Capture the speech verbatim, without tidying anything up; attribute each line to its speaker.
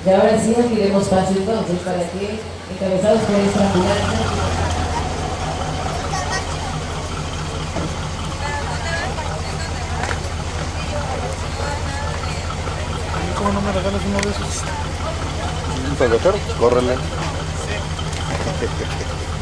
Speaker 1: Y ahora sí abriremos paso entonces para que, encabezados por esta ambulancia,
Speaker 2: ¿Cómo no me regalas uno de esos?
Speaker 3: ¿Un pegotero? Córrele.